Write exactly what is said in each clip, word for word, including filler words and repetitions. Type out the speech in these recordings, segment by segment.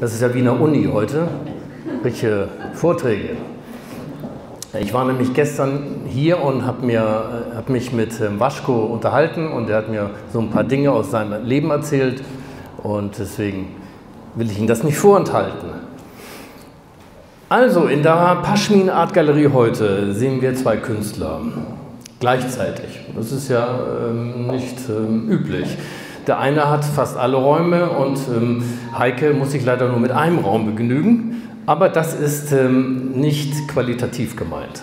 Das ist ja wie in der Uni heute, welche Vorträge. Ich war nämlich gestern hier und habe hab mich mit Waschko unterhalten und er hat mir so ein paar Dinge aus seinem Leben erzählt und deswegen will ich Ihnen das nicht vorenthalten. Also, in der Paschmin Art Galerie heute sehen wir zwei Künstler gleichzeitig. Das ist ja ähm, nicht ähm, üblich. Der eine hat fast alle Räume und ähm, Heike muss sich leider nur mit einem Raum begnügen, aber das ist ähm, nicht qualitativ gemeint.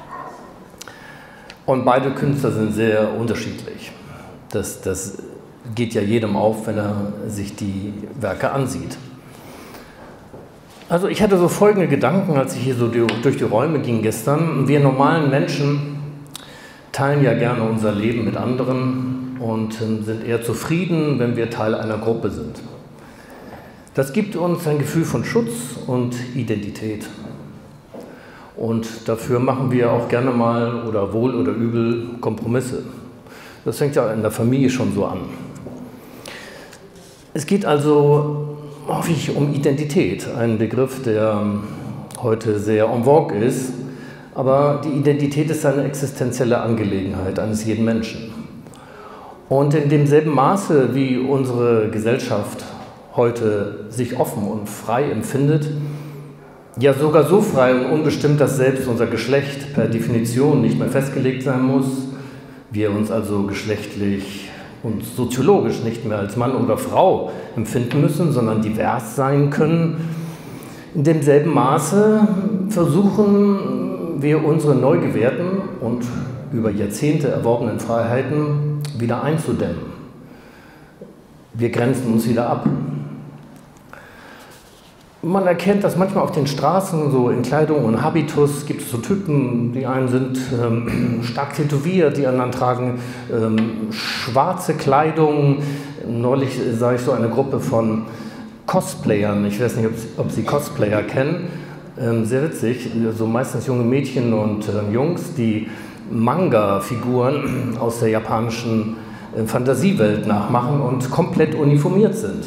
Und beide Künstler sind sehr unterschiedlich. Das, das geht ja jedem auf, wenn er sich die Werke ansieht. Also ich hatte so folgende Gedanken, als ich hier so durch die Räume ging gestern. Wir normalen Menschen teilen ja gerne unser Leben mit anderen und sind eher zufrieden, wenn wir Teil einer Gruppe sind. Das gibt uns ein Gefühl von Schutz und Identität. Und dafür machen wir auch gerne mal oder wohl oder übel Kompromisse. Das fängt ja in der Familie schon so an. Es geht also häufig um Identität, ein Begriff, der heute sehr en vogue ist. Aber die Identität ist eine existenzielle Angelegenheit eines jeden Menschen. Und in demselben Maße, wie unsere Gesellschaft heute sich offen und frei empfindet, ja sogar so frei und unbestimmt, dass selbst unser Geschlecht per Definition nicht mehr festgelegt sein muss, wir uns also geschlechtlich und soziologisch nicht mehr als Mann oder Frau empfinden müssen, sondern divers sein können, in demselben Maße versuchen wir unsere neu gewährten und über Jahrzehnte erworbenen Freiheiten wieder einzudämmen. Wir grenzen uns wieder ab. Man erkennt das manchmal auf den Straßen, so in Kleidung und Habitus gibt es so Typen, die einen sind ähm, stark tätowiert, die anderen tragen ähm, schwarze Kleidung. Neulich sah ich so eine Gruppe von Cosplayern, ich weiß nicht, ob, ob Sie Cosplayer kennen, ähm, sehr witzig, so meistens junge Mädchen und äh, Jungs, die Manga-Figuren aus der japanischen äh, Fantasiewelt nachmachen und komplett uniformiert sind.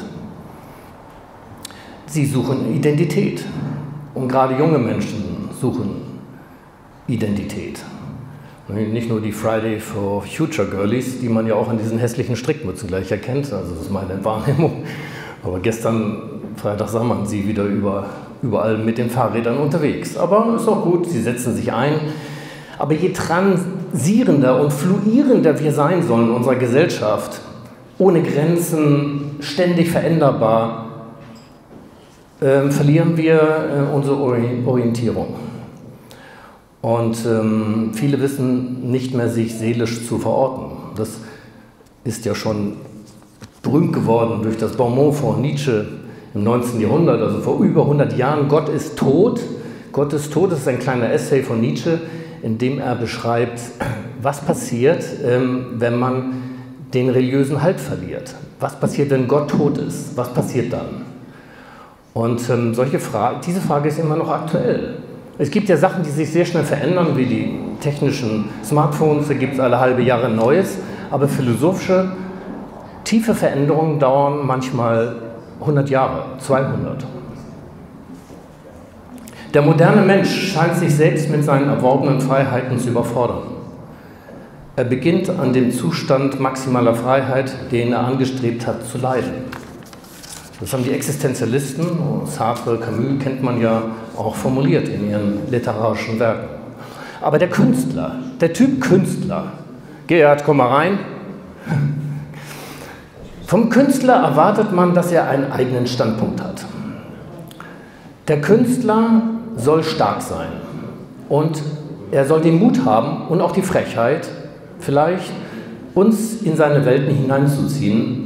Sie suchen Identität und gerade junge Menschen suchen Identität. Nicht nur die Friday for Future Girlies, die man ja auch an diesen hässlichen Strickmützen gleich erkennt, also das ist meine Wahrnehmung. Aber gestern, Freitag, sah man sie wieder über, überall mit den Fahrrädern unterwegs. Aber ist auch gut, sie setzen sich ein. Aber je transierender und fluierender wir sein sollen in unserer Gesellschaft, ohne Grenzen, ständig veränderbar, äh, verlieren wir äh, unsere Orientierung. Und ähm, viele wissen nicht mehr, sich seelisch zu verorten. Das ist ja schon berühmt geworden durch das Bonmot von Nietzsche im neunzehnten Jahrhundert, also vor über hundert Jahren. Gott ist tot. Gott ist tot, das ist ein kleiner Essay von Nietzsche, in dem er beschreibt, was passiert, ähm, wenn man den religiösen Halt verliert. Was passiert, wenn Gott tot ist? Was passiert dann? Und ähm, solche Fra- diese Frage ist immer noch aktuell. Es gibt ja Sachen, die sich sehr schnell verändern, wie die technischen Smartphones, da gibt es alle halbe Jahre ein neues, aber philosophische, tiefe Veränderungen dauern manchmal hundert Jahre, zweihundert. Der moderne Mensch scheint sich selbst mit seinen erworbenen Freiheiten zu überfordern. Er beginnt an dem Zustand maximaler Freiheit, den er angestrebt hat, zu leiden. Das haben die Existenzialisten, Sartre, Camus, kennt man ja auch formuliert in ihren literarischen Werken. Aber der Künstler, der Typ Künstler, Gerhard, komm mal rein. Vom Künstler erwartet man, dass er einen eigenen Standpunkt hat. Der Künstler soll stark sein und er soll den Mut haben und auch die Frechheit, vielleicht uns in seine Welten hineinzuziehen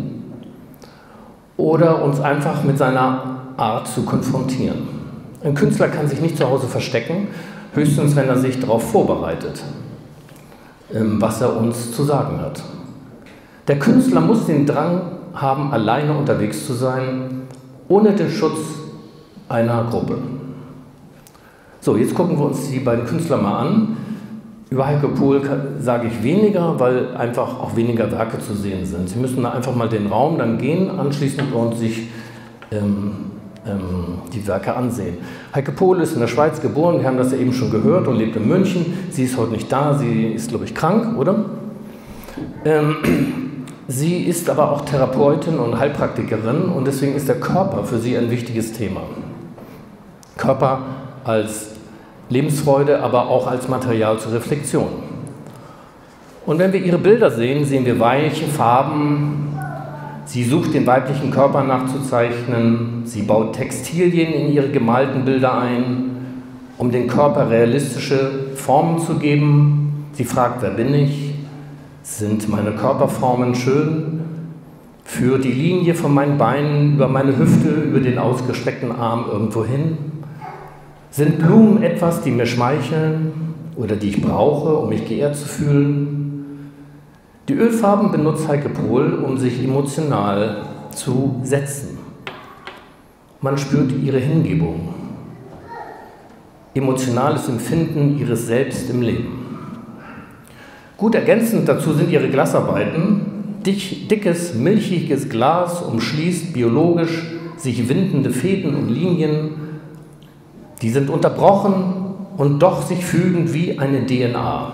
oder uns einfach mit seiner Art zu konfrontieren. Ein Künstler kann sich nicht zu Hause verstecken, höchstens wenn er sich darauf vorbereitet, was er uns zu sagen hat. Der Künstler muss den Drang haben, alleine unterwegs zu sein, ohne den Schutz einer Gruppe. So, jetzt gucken wir uns die beiden Künstler mal an. Über Heike Pohl sage ich weniger, weil einfach auch weniger Werke zu sehen sind. Sie müssen da einfach mal den Raum dann gehen anschließend und sich ähm, ähm, die Werke ansehen. Heike Pohl ist in der Schweiz geboren, wir haben das ja eben schon gehört, und lebt in München. Sie ist heute nicht da, sie ist, glaube ich, krank, oder? Ähm, sie ist aber auch Therapeutin und Heilpraktikerin, und deswegen ist der Körper für sie ein wichtiges Thema. Körper als Lebensfreude, aber auch als Material zur Reflexion. Und wenn wir ihre Bilder sehen, sehen wir weiche Farben. Sie sucht den weiblichen Körper nachzuzeichnen. Sie baut Textilien in ihre gemalten Bilder ein, um den Körper realistische Formen zu geben. Sie fragt, wer bin ich? Sind meine Körperformen schön? Führt die Linie von meinen Beinen über meine Hüfte, über den ausgestreckten Arm irgendwo hin? Sind Blumen etwas, die mir schmeicheln oder die ich brauche, um mich geehrt zu fühlen? Die Ölfarben benutzt Heike Pohl, um sich emotional zu setzen. Man spürt ihre Hingebung, emotionales Empfinden ihres Selbst im Leben. Gut ergänzend dazu sind ihre Glasarbeiten. Dick, dickes, milchiges Glas umschließt biologisch sich windende Fäden und Linien. Die sind unterbrochen und doch sich fügend wie eine D N A.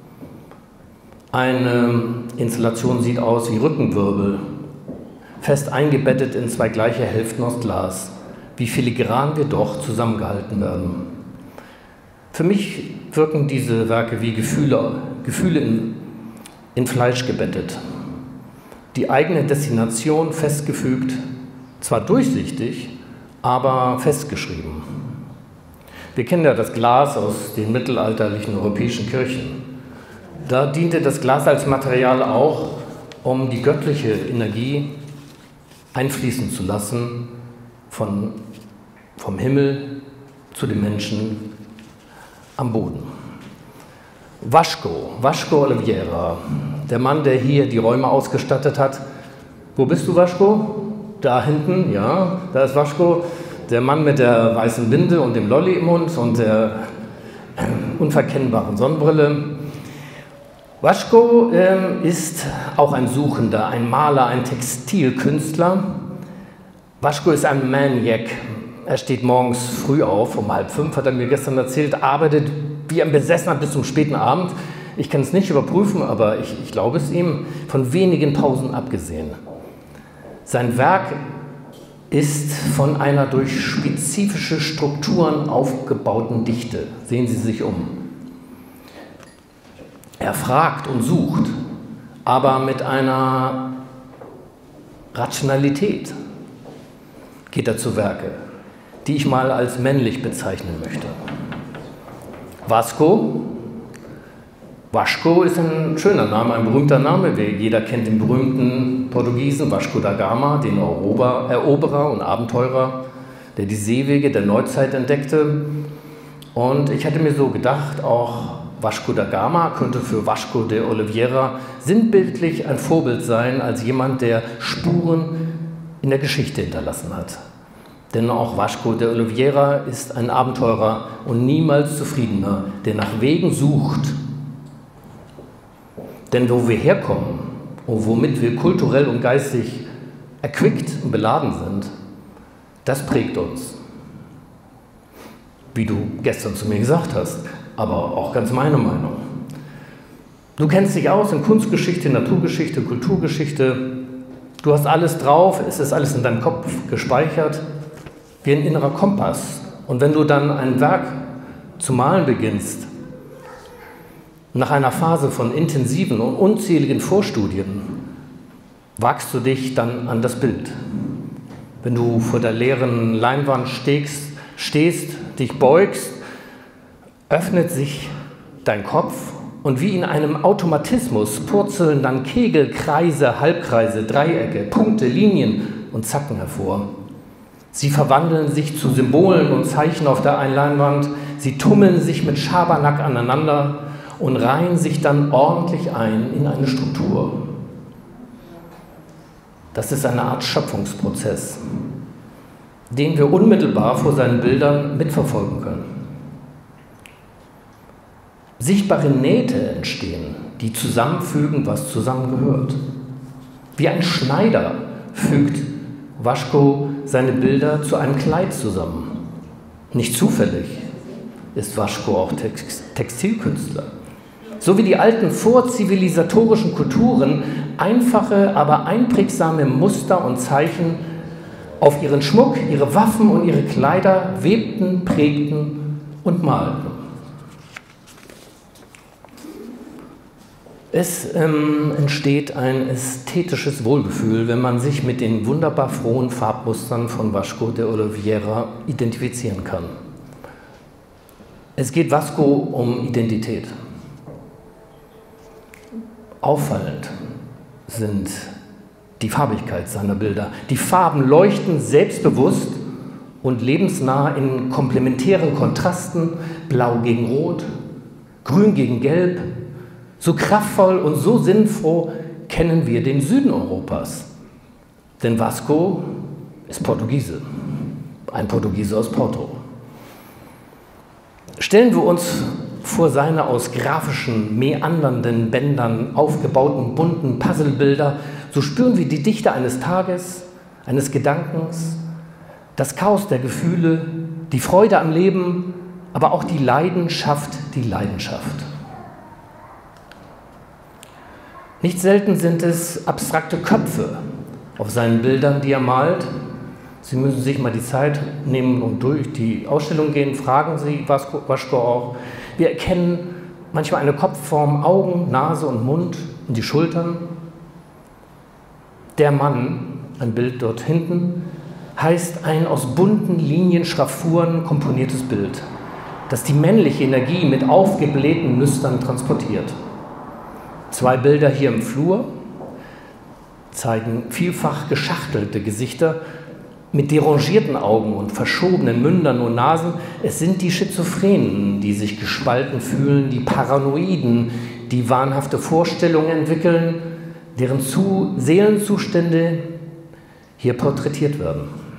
Eine Installation sieht aus wie Rückenwirbel, fest eingebettet in zwei gleiche Hälften aus Glas, wie filigran wir doch zusammengehalten werden. Für mich wirken diese Werke wie Gefühle, Gefühle in, in Fleisch gebettet. Die eigene Destination festgefügt, zwar durchsichtig, aber festgeschrieben. Wir kennen ja das Glas aus den mittelalterlichen europäischen Kirchen. Da diente das Glas als Material auch, um die göttliche Energie einfließen zu lassen, von, vom Himmel zu den Menschen am Boden. Vasco, Vasco Oliveira, der Mann, der hier die Räume ausgestattet hat. Wo bist du, Vasco? Da hinten, ja, da ist Vasco, der Mann mit der weißen Binde und dem Lolli im Mund und der unverkennbaren Sonnenbrille. Vasco äh, ist auch ein Suchender, ein Maler, ein Textilkünstler. Vasco ist ein Maniac. Er steht morgens früh auf, um halb fünf, hat er mir gestern erzählt, arbeitet wie ein Besessener bis zum späten Abend. Ich kann es nicht überprüfen, aber ich, ich glaube es ihm, von wenigen Pausen abgesehen. Sein Werk ist von einer durch spezifische Strukturen aufgebauten Dichte. Sehen Sie sich um. Er fragt und sucht, aber mit einer Rationalität geht er zu Werke, die ich mal als männlich bezeichnen möchte. Vasco, Vasco ist ein schöner Name, ein berühmter Name. Jeder kennt den berühmten Portugiesen Vasco da Gama, den Eroberer und Abenteurer, der die Seewege der Neuzeit entdeckte. Und ich hatte mir so gedacht, auch Vasco da Gama könnte für Vasco de Oliveira sinnbildlich ein Vorbild sein, als jemand, der Spuren in der Geschichte hinterlassen hat. Denn auch Vasco de Oliveira ist ein Abenteurer und niemals zufriedener, der nach Wegen sucht. Denn wo wir herkommen und womit wir kulturell und geistig erquickt und beladen sind, das prägt uns. Wie du gestern zu mir gesagt hast, aber auch ganz meine Meinung. Du kennst dich aus in Kunstgeschichte, Naturgeschichte, Kulturgeschichte. Du hast alles drauf, es ist alles in deinem Kopf gespeichert, wie ein innerer Kompass. Und wenn du dann ein Werk zu malen beginnst, nach einer Phase von intensiven und unzähligen Vorstudien, wagst du dich dann an das Bild. Wenn du vor der leeren Leinwand stehst, stehst, dich beugst, öffnet sich dein Kopf und wie in einem Automatismus purzeln dann Kegel, Kreise, Halbkreise, Dreiecke, Punkte, Linien und Zacken hervor. Sie verwandeln sich zu Symbolen und Zeichen auf der Leinwand, sie tummeln sich mit Schabernack aneinander und reihen sich dann ordentlich ein in eine Struktur. Das ist eine Art Schöpfungsprozess, den wir unmittelbar vor seinen Bildern mitverfolgen können. Sichtbare Nähte entstehen, die zusammenfügen, was zusammengehört. Wie ein Schneider fügt Vaško seine Bilder zu einem Kleid zusammen. Nicht zufällig ist Vaško auch Text Textilkünstler. So wie die alten vorzivilisatorischen Kulturen einfache, aber einprägsame Muster und Zeichen auf ihren Schmuck, ihre Waffen und ihre Kleider webten, prägten und malten. Es ähm, entsteht ein ästhetisches Wohlgefühl, wenn man sich mit den wunderbar frohen Farbmustern von Vaško de Oliveira identifizieren kann. Es geht Vaško um Identität. Auffallend sind die Farbigkeit seiner Bilder. Die Farben leuchten selbstbewusst und lebensnah in komplementären Kontrasten, Blau gegen Rot, Grün gegen Gelb. So kraftvoll und so sinnfroh kennen wir den Süden Europas. Denn Vaško ist Portugiese, ein Portugiese aus Porto. Stellen wir uns vor seine aus grafischen, meandernden Bändern aufgebauten bunten Puzzlebilder, so spüren wir die Dichte eines Tages, eines Gedankens, das Chaos der Gefühle, die Freude am Leben, aber auch die Leidenschaft, die Leidenschaft. Nicht selten sind es abstrakte Köpfe auf seinen Bildern, die er malt. Sie müssen sich mal die Zeit nehmen und durch die Ausstellung gehen, fragen Sie Vaško auch. Wir erkennen manchmal eine Kopfform, Augen, Nase und Mund und die Schultern. Der Mann, ein Bild dort hinten, heißt ein aus bunten Linien, Schraffuren komponiertes Bild, das die männliche Energie mit aufgeblähten Nüstern transportiert. Zwei Bilder hier im Flur zeigen vielfach geschachtelte Gesichter mit derangierten Augen und verschobenen Mündern und Nasen. Es sind die Schizophrenen, die sich gespalten fühlen, die Paranoiden, die wahnhafte Vorstellungen entwickeln, deren Zu- Seelenzustände hier porträtiert werden.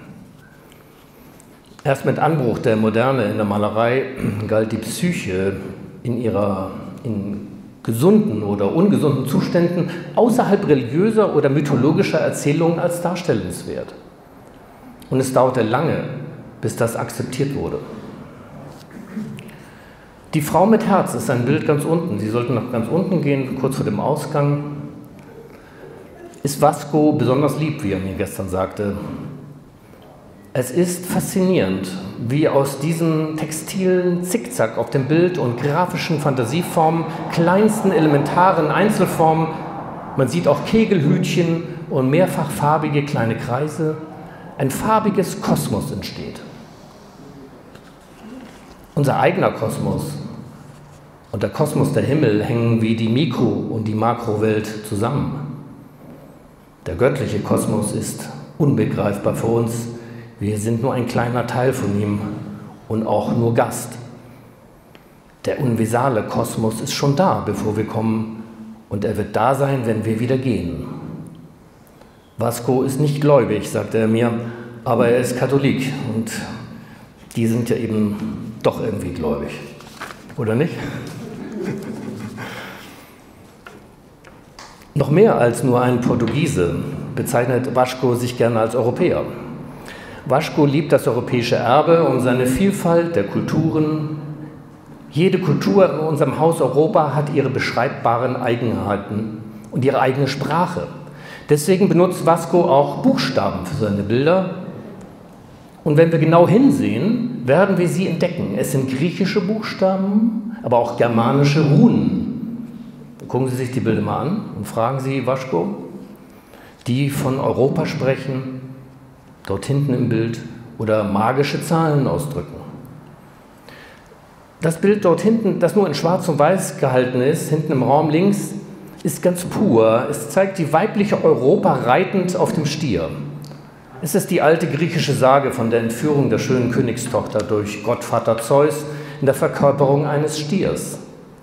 Erst mit Anbruch der Moderne in der Malerei galt die Psyche in ihrer in gesunden oder ungesunden Zuständen außerhalb religiöser oder mythologischer Erzählungen als darstellungswert. Und es dauerte lange, bis das akzeptiert wurde. Die Frau mit Herz ist ein Bild ganz unten. Sie sollten nach ganz unten gehen, kurz vor dem Ausgang. Ist Vaško besonders lieb, wie er mir gestern sagte. Es ist faszinierend, wie aus diesem textilen Zickzack auf dem Bild und grafischen Fantasieformen, kleinsten elementaren Einzelformen, man sieht auch Kegelhütchen und mehrfach farbige kleine Kreise, ein farbiges Kosmos entsteht. Unser eigener Kosmos und der Kosmos der Himmel hängen wie die Mikro- und die Makrowelt zusammen. Der göttliche Kosmos ist unbegreifbar für uns. Wir sind nur ein kleiner Teil von ihm und auch nur Gast. Der universale Kosmos ist schon da, bevor wir kommen, und er wird da sein, wenn wir wieder gehen. Vaško ist nicht gläubig, sagte er mir, aber er ist Katholik und die sind ja eben doch irgendwie gläubig, oder nicht? Noch mehr als nur ein Portugiese bezeichnet Vaško sich gerne als Europäer. Vaško liebt das europäische Erbe und seine Vielfalt der Kulturen. Jede Kultur in unserem Haus Europa hat ihre beschreibbaren Eigenheiten und ihre eigene Sprache. Deswegen benutzt Vaško auch Buchstaben für seine Bilder. Und wenn wir genau hinsehen, werden wir sie entdecken. Es sind griechische Buchstaben, aber auch germanische Runen. Gucken Sie sich die Bilder mal an und fragen Sie Vaško, die von Europa sprechen, dort hinten im Bild, oder magische Zahlen ausdrücken. Das Bild dort hinten, das nur in Schwarz und Weiß gehalten ist, hinten im Raum links, ist ganz pur. Es zeigt die weibliche Europa reitend auf dem Stier. Es ist die alte griechische Sage von der Entführung der schönen Königstochter durch Gottvater Zeus in der Verkörperung eines Stiers.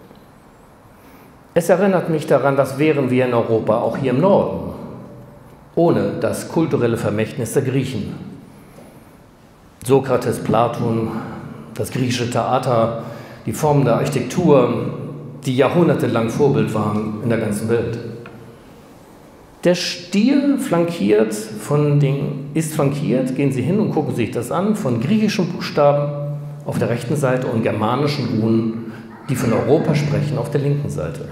Es erinnert mich daran, was wären wir in Europa, auch hier im Norden, ohne das kulturelle Vermächtnis der Griechen. Sokrates, Platon, das griechische Theater, die Formen der Architektur, die jahrhundertelang Vorbild waren in der ganzen Welt. Der Stier flankiert von den, ist flankiert, gehen Sie hin und gucken sich das an, von griechischen Buchstaben auf der rechten Seite und germanischen Runen, die von Europa sprechen, auf der linken Seite.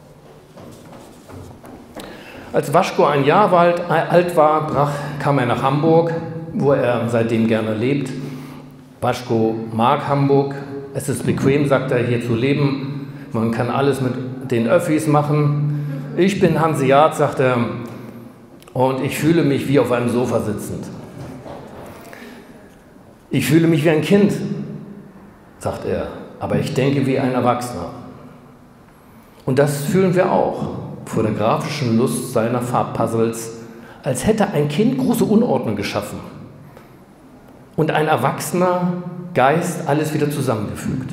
Als Waschko ein Jahr alt war, brach, kam er nach Hamburg, wo er seitdem gerne lebt. Waschko mag Hamburg, es ist bequem, sagt er, hier zu leben. Man kann alles mit den Öffis machen. Ich bin Hanseat, sagt er, und ich fühle mich wie auf einem Sofa sitzend. Ich fühle mich wie ein Kind, sagt er, aber ich denke wie ein Erwachsener. Und das fühlen wir auch vor der grafischen Lust seiner Farbpuzzles, als hätte ein Kind große Unordnung geschaffen und ein erwachsener Geist alles wieder zusammengefügt.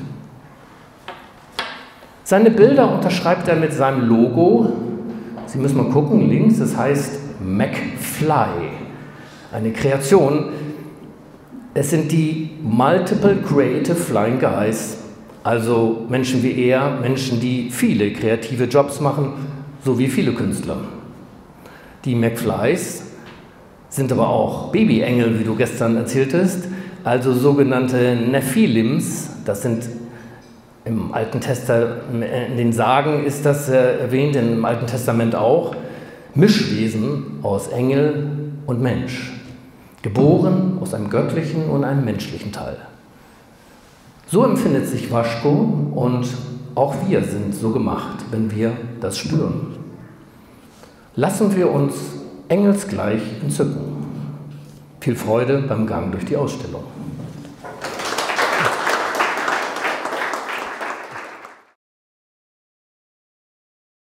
Seine Bilder unterschreibt er mit seinem Logo. Sie müssen mal gucken, links, das heißt McFly, eine Kreation. Es sind die Multiple Creative Flying Guys, also Menschen wie er, Menschen, die viele kreative Jobs machen, so wie viele Künstler. Die McFlys sind aber auch Babyengel, wie du gestern erzähltest, also sogenannte Nephilims. Das sind im Alten Testament, in den Sagen ist das erwähnt, im Alten Testament auch, Mischwesen aus Engel und Mensch, geboren aus einem göttlichen und einem menschlichen Teil. So empfindet sich Waschko und auch wir sind so gemacht, wenn wir das spüren. Lassen wir uns engelsgleich entzücken. Viel Freude beim Gang durch die Ausstellung.